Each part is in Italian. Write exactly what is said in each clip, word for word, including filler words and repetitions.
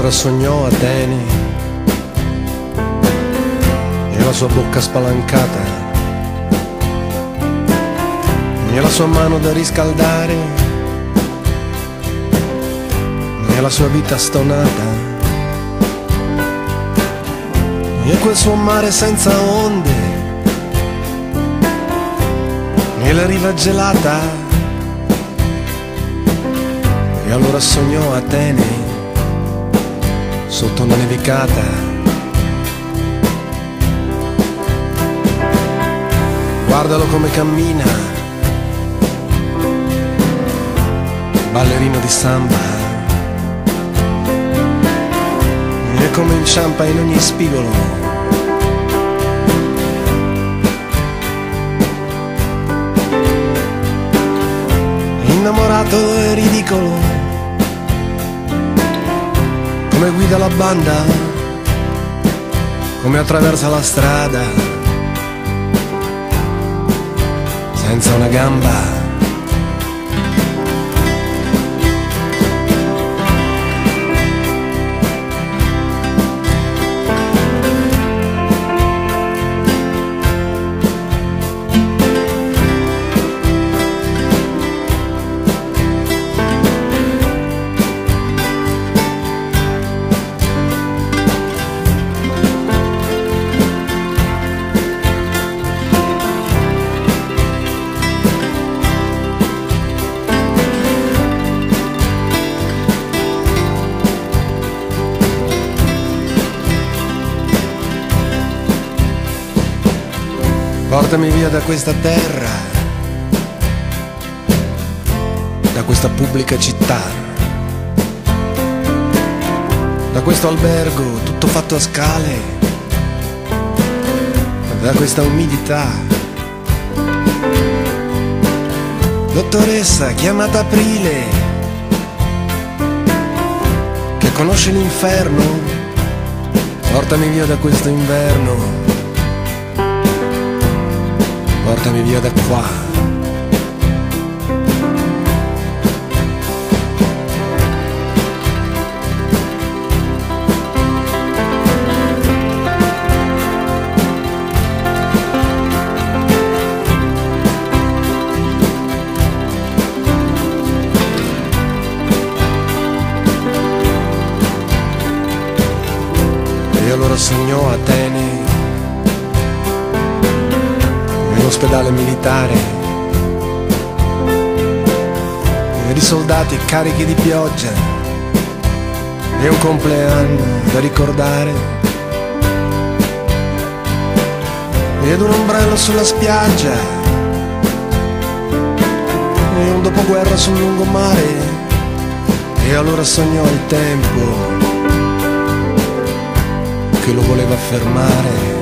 allora sognò Atene e la sua bocca spalancata e la sua mano da riscaldare e la sua vita stonata e quel suo mare senza onde e la riva gelata. E allora sognò Atene sotto una nevicata. Guardalo come cammina, ballerino di samba, e come inciampa in ogni spigolo. Innamorato e ridicolo, come guida la banda, come attraversa la strada, senza una gamba. Portami via da questa terra, da questa pubblica città, da questo albergo tutto fatto a scale, da questa umidità. Dottoressa chiamata Aprile, che conosce l'inferno, portami via da questo inverno. Portami via da qua. E allora sognò Atene, ospedale militare e di soldati carichi di pioggia e un compleanno da ricordare ed un ombrello sulla spiaggia e un dopoguerra sul lungomare. E allora sognò il tempo che lo voleva fermare.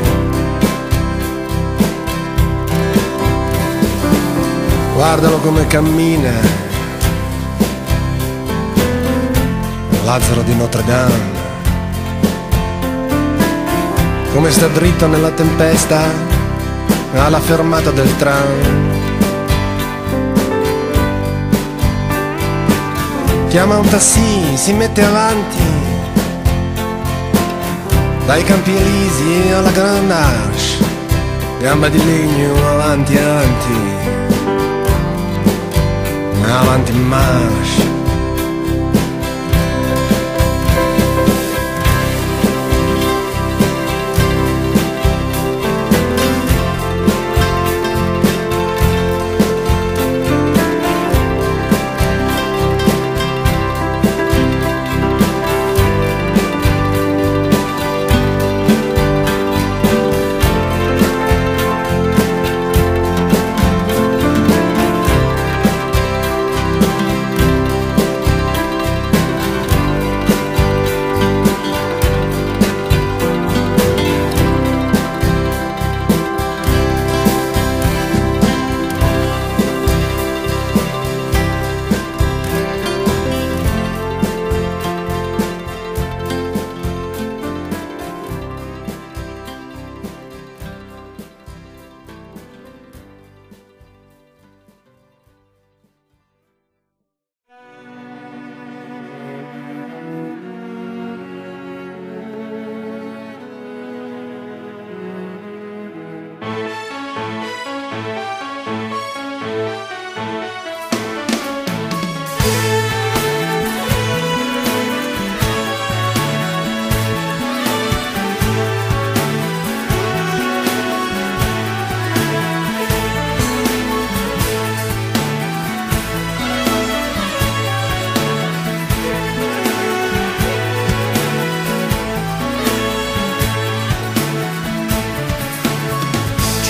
Guardalo come cammina, Lazzaro di Notre Dame, come sta dritto nella tempesta alla fermata del tram. Chiama un taxi, si mette avanti, dai Campi Elisi alla Grand Arche, gamba di legno avanti avanti. Avanti in marcia.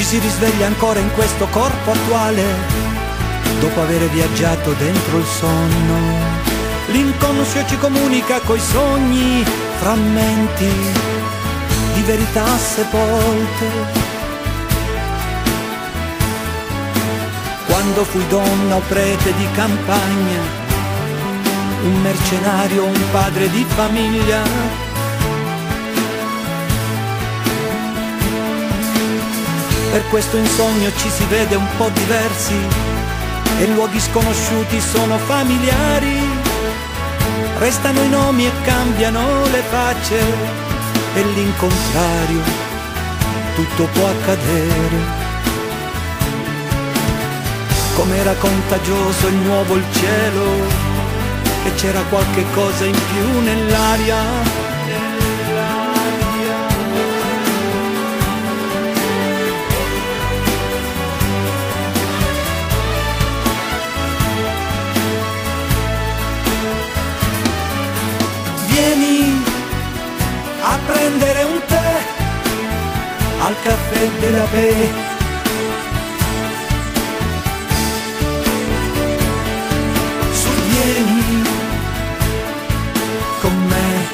si risveglia ancora in questo corpo attuale, dopo aver viaggiato dentro il sonno. L'inconscio ci comunica coi sogni, frammenti di verità sepolte. Quando fui donna o prete di campagna, un mercenario, un padre di famiglia, per questo in sogno ci si vede un po' diversi e luoghi sconosciuti sono familiari. Restano i nomi e cambiano le facce, e l'incontrario tutto può accadere. Com'era contagioso il nuovo il cielo, e c'era qualche cosa in più nell'aria. Vieni a prendere un tè al caffè della Pe. Su, vieni con me.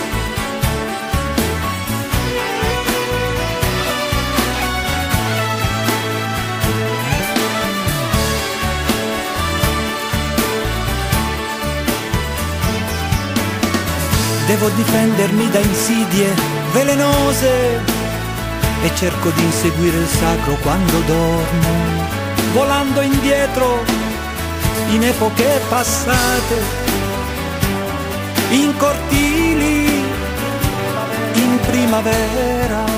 Devo difendermi da insidie velenose e cerco di inseguire il sacro quando dormo, volando indietro in epoche passate, in cortili, in primavera.